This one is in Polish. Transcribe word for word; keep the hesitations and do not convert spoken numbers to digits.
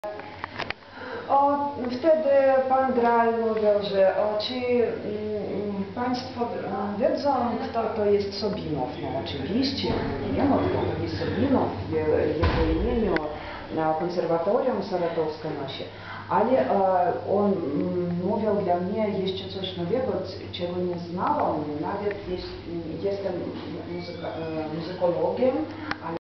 O, wtedy pan Graal mówił, że o, czy mm, państwo wiedzą, kto to jest Sobinow. No oczywiście, wiemy, kto to jest Sobinow, w jego imieniu na konserwatorium saratowskim nosi. Ale e, on mm, mówił dla mnie jeszcze coś nowego, czego nie znałam. Nawet jest, jestem muzyka, muzykologiem, ale